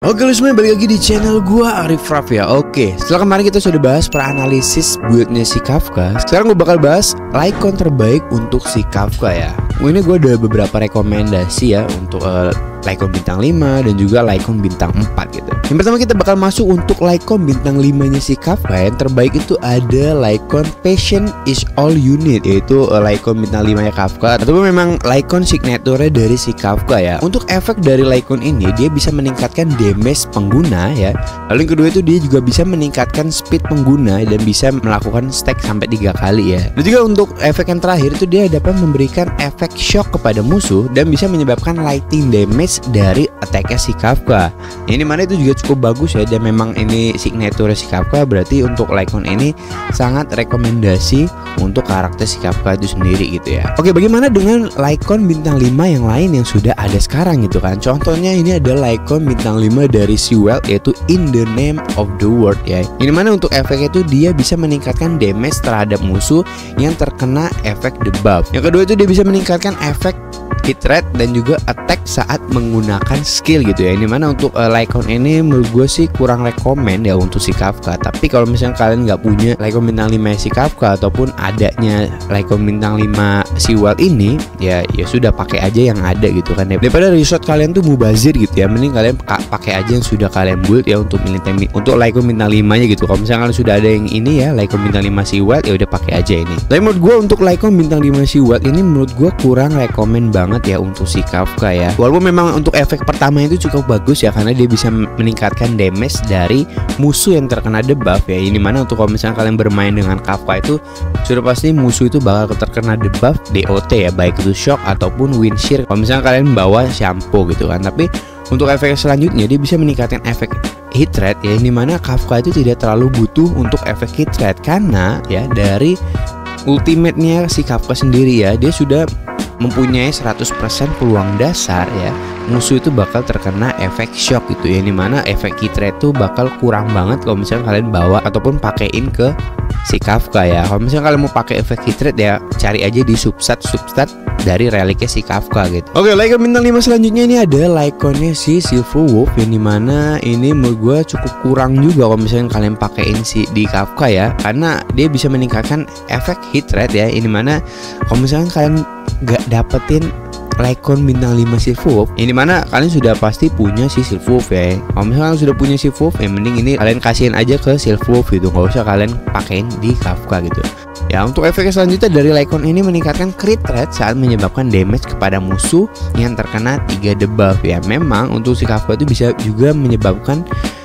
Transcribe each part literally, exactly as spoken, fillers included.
Oke lu semuanya, balik lagi di channel gua Arif Raf ya. Oke, setelah kemarin kita sudah bahas peranalisis buildnya si Kafka, sekarang gue bakal bahas Lycon terbaik untuk si Kafka ya. Ini gue ada beberapa rekomendasi ya untuk uh, Lycon bintang lima dan juga Lycon bintang empat gitu. Yang pertama kita bakal masuk untuk Lycon bintang lima nya si Kafka. Yang terbaik itu ada Lycon Passion is all you need, yaitu uh, Lycon bintang lima nya Kafka, ataupun memang Lycon signature dari si Kafka ya. Untuk efek dari Lycon ini, dia bisa meningkatkan damage pengguna ya. Lalu yang kedua itu dia juga bisa meningkatkan speed pengguna dan bisa melakukan stack sampai tiga kali ya. Dan juga untuk efek yang terakhir itu dia dapat memberikan efek shock kepada musuh dan bisa menyebabkan lighting damage dari attack-nya si Kafka. Ini mana itu juga cukup bagus ya, dan memang ini signature si Kafka, berarti untuk Lycon ini sangat rekomendasi untuk karakter si Kafka itu sendiri gitu ya. Oke, bagaimana dengan Lycon bintang lima yang lain yang sudah ada sekarang gitu kan? Contohnya ini ada Lycon bintang lima dari Sewell, yaitu In the Name of the World ya. Ini mana untuk efeknya itu dia bisa meningkatkan damage terhadap musuh yang terkena efek debuff. Yang kedua itu dia bisa meningkatkan efek hit rate dan juga attack saat menggunakan skill gitu ya. Ini mana untuk uh, Lycon ini menurut gue sih kurang rekomen ya untuk si Kafka. Tapi kalau misalnya kalian nggak punya Lycon bintang lima si Kafka ataupun adanya Lycon bintang lima Sewell ini, ya ya sudah pakai aja yang ada gitu kan. Daripada resource kalian tuh mubazir gitu ya, mending kalian pakai aja yang sudah kalian build ya untuk militer untuk Lycon bintang lima nya gitu. Kalau misalnya kalian sudah ada yang ini ya Lycon bintang lima Sewell, ya udah pakai aja ini. Tapi menurut gue untuk Lycon bintang lima Sewell ini menurut gue kurang rekomen banget ya untuk si Kafka ya. Walaupun memang untuk efek pertama itu cukup bagus ya, karena dia bisa meningkatkan damage dari musuh yang terkena debuff ya. Ini mana untuk kalau misalnya kalian bermain dengan Kafka itu sudah pasti musuh itu bakal terkena debuff D O T ya, baik itu shock ataupun wind shear kalau misalnya kalian bawa shampoo gitu kan. Tapi untuk efek selanjutnya dia bisa meningkatkan efek hit rate ya, ini mana Kafka itu tidak terlalu butuh untuk efek hit rate, karena ya dari ultimate-nya si Kafka sendiri ya, dia sudah mempunyai seratus persen peluang dasar ya musuh itu bakal terkena efek shock gitu ya. Ini mana efek hit rate itu bakal kurang banget kalau misalnya kalian bawa ataupun pakein ke si Kafka ya. Kalau misalnya kalian mau pakai efek hit rate ya cari aja di substat substat dari reliknya si Kafka gitu. Oke, Lycon bintang lima selanjutnya ini ada Lyconnya si Silverwolf, yang dimana ini menurut gue cukup kurang juga kalau misalnya kalian pakein si di Kafka ya, karena dia bisa meningkatkan efek hit rate ya. Ini mana kalau misalnya kalian gak dapetin Lycon bintang lima Silverwolf, ini mana kalian sudah pasti punya si Silverwolf ya. Kalau misalnya kalian sudah punya Silverwolf, ya mending ini kalian kasihin aja ke Silverwolf gitu, nggak usah kalian pakein di Kafka gitu. Ya, untuk efek selanjutnya dari Lycon ini meningkatkan crit rate saat menyebabkan damage kepada musuh yang terkena tiga debuff ya. Memang untuk si Kafka itu bisa juga menyebabkan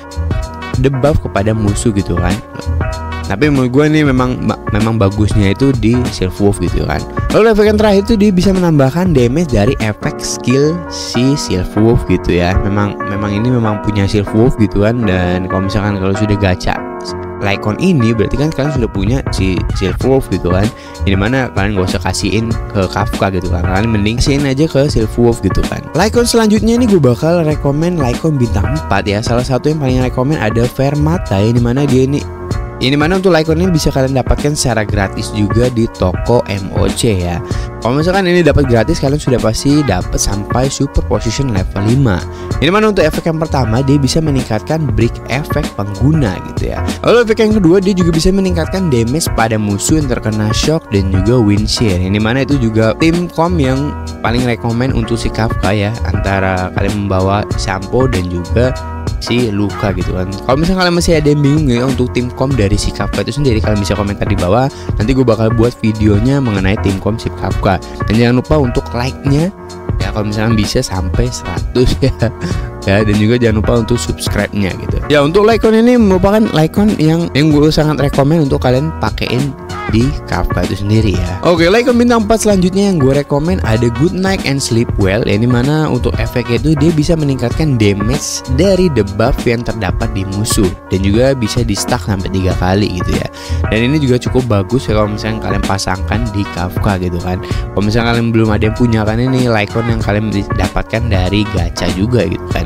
debuff kepada musuh gitu kan. Tapi menurut gue ini memang memang bagusnya itu di Silverwolf gitu kan. Lalu efek yang terakhir itu dia bisa menambahkan damage dari efek skill si Silverwolf gitu ya. Memang memang ini memang punya Silverwolf gitu kan. Dan kalau misalkan kalau sudah gacha Lycon ini berarti kan kalian sudah punya si Silverwolf gitu kan. Ini mana kalian gak usah kasihin ke Kafka gitu kan, kalian mending kasihin aja ke Silverwolf gitu kan. Lycon selanjutnya ini gue bakal rekomen Lycon bintang empat ya. Salah satu yang paling rekomen ada Fermata, ini mana dia ini Ini mana untuk Lycon ini bisa kalian dapatkan secara gratis juga di toko M O C ya. Kalau misalkan ini dapat gratis, kalian sudah pasti dapat sampai super position level lima. Ini mana untuk efek yang pertama dia bisa meningkatkan break efek pengguna gitu ya. Lalu efek yang kedua dia juga bisa meningkatkan damage pada musuh yang terkena shock dan juga wind shear. Ini mana itu juga tim kom yang paling rekomen untuk si Kafka ya, antara kalian membawa shampoo dan juga si Luka gitu kan. Kalau misalnya kalian masih ada yang bingung ya untuk tim kom dari si Kafka itu sendiri, kalian bisa komentar di bawah. Nanti gue bakal buat videonya mengenai tim kom si Kafka. Dan jangan lupa untuk like-nya ya, kalau misalnya bisa sampai seratus ya. Ya, dan juga jangan lupa untuk subscribe-nya gitu. Ya, untuk Lycon ini merupakan Lycon yang yang gue sangat rekomen untuk kalian pakein di Kafka itu sendiri ya. Oke, Lycon bintang empat selanjutnya yang gue rekomen ada Good Night and Sleep Well. Ini mana untuk efeknya itu dia bisa meningkatkan damage dari debuff yang terdapat di musuh dan juga bisa di stack sampai tiga kali gitu ya. Dan ini juga cukup bagus ya kalau misalnya kalian pasangkan di Kafka gitu kan. Kalau misalnya kalian belum ada yang punya kan, ini Lycon yang kalian dapatkan dari gacha juga gitu kan.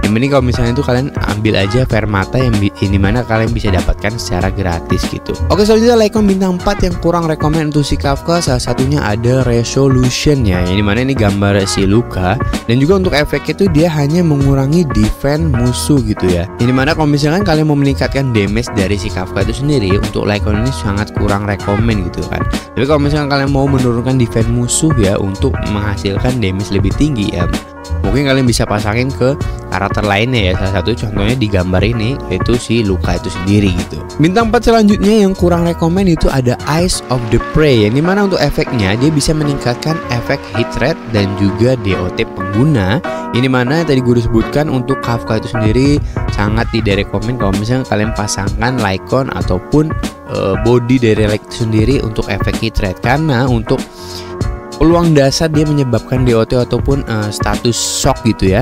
Yang penting kalau misalnya itu kalian ambil aja Fermata yang ini mana kalian bisa dapatkan secara gratis gitu. Oke, selanjutnya Lycon bintang empat yang kurang rekomend untuk si Kafka, salah satunya ada resolution ya. Yang dimana ini gambar si Luka, dan juga untuk efeknya itu dia hanya mengurangi defense musuh gitu ya. Yang dimana kalau misalkan kalian mau meningkatkan damage dari si Kafka itu sendiri, untuk Lycon ini sangat kurang rekomend gitu kan. Tapi kalau misalkan kalian mau menurunkan defense musuh ya untuk menghasilkan damage lebih tinggi ya, mungkin kalian bisa pasangin ke karakter lainnya ya. Salah satu contohnya di gambar ini yaitu si Luka itu sendiri gitu. Bintang empat selanjutnya yang kurang rekomend itu ada Eyes of the Prey, yang dimana untuk efeknya dia bisa meningkatkan efek hit rate dan juga D O T pengguna. Ini mana tadi gue disebutkan untuk Kafka itu sendiri sangat tidak rekomend kalau misalnya kalian pasangkan Lycon ataupun uh, body dari Lycon itu sendiri untuk efek hit rate, karena untuk peluang dasar dia menyebabkan D O T ataupun uh, status shock gitu ya,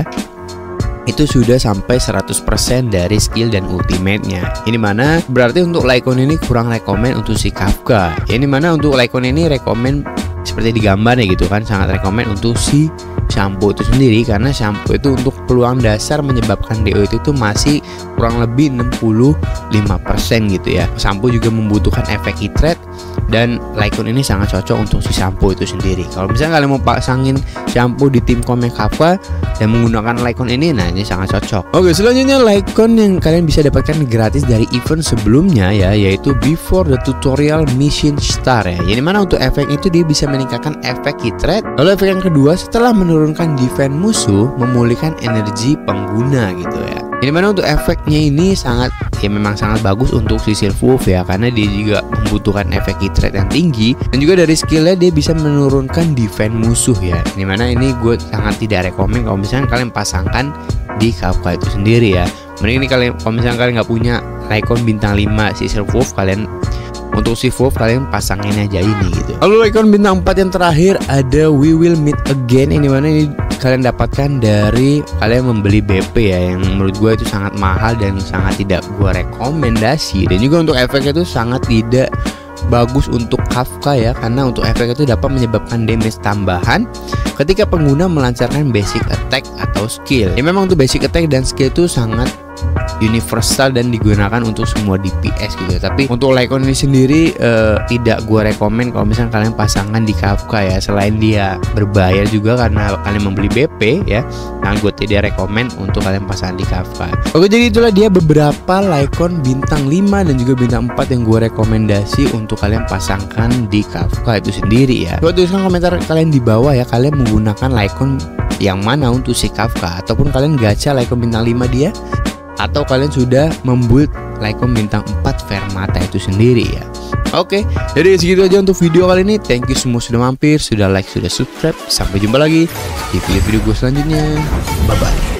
itu sudah sampai seratus persen dari skill dan ultimate-nya. Ini mana berarti untuk Lycon ini kurang rekomend untuk si Kafka. Ini mana untuk Lycon ini rekomend seperti di gambarnya gitu kan, sangat rekomend untuk si shampoo itu sendiri, karena shampoo itu untuk peluang dasar menyebabkan D O T itu masih kurang lebih enam puluh lima persen gitu ya. Shampoo juga membutuhkan efek hit rate, dan Lycon ini sangat cocok untuk si shampoo itu sendiri. Kalau misalnya kalian mau pasangin shampoo di tim Komeng Kafka dan menggunakan Lycon ini, nah ini sangat cocok. Oke, selanjutnya Lycon yang kalian bisa dapatkan gratis dari event sebelumnya ya, yaitu Before the Tutorial Mission Star ya. Jadi mana untuk efek itu dia bisa meningkatkan efek hit rate. Lalu efek yang kedua, setelah menurunkan defense musuh, memulihkan energi pengguna gitu ya. Ini mana untuk efeknya ini sangat ya memang sangat bagus untuk si Silph ya, karena dia juga membutuhkan efek hit rate yang tinggi, dan juga dari skillnya dia bisa menurunkan defense musuh ya. Ini mana ini gue sangat tidak rekomend kalau misalnya kalian pasangkan di Kafka itu sendiri ya. Mending ini kalian kalau misalnya kalian nggak punya Lycon bintang lima si Silph, kalian untuk si Wolf kalian pasangin aja ini gitu. Lalu Lycon bintang empat yang terakhir ada We Will Meet Again. Ini mana ini kalian dapatkan dari kalian membeli B P ya, yang menurut gue itu sangat mahal dan sangat tidak gue rekomendasi. Dan juga untuk efeknya itu sangat tidak bagus untuk Kafka ya, karena untuk efek itu dapat menyebabkan damage tambahan ketika pengguna melancarkan basic attack atau skill. Ya memang untuk basic attack dan skill itu sangat universal dan digunakan untuk semua D P S gitu. Tapi untuk Lycon ini sendiri uh, tidak gue rekomend kalau misalnya kalian pasangkan di Kafka ya. Selain dia berbayar juga karena kalian membeli B P ya, nah gue tidak rekomend untuk kalian pasang di Kafka. Oke, jadi itulah dia beberapa Lycon bintang lima dan juga bintang empat yang gue rekomendasi untuk kalian pasangkan di Kafka itu sendiri ya. Coba tuliskan komentar kalian di bawah ya, kalian menggunakan Lycon yang mana untuk si Kafka, ataupun kalian gacha Lycon bintang lima dia, atau kalian sudah membuild Lycon bintang empat Fermata itu sendiri ya. Oke, jadi segitu aja untuk video kali ini. Thank you semua sudah mampir, sudah like, sudah subscribe. Sampai jumpa lagi di video-video gue selanjutnya. Bye bye.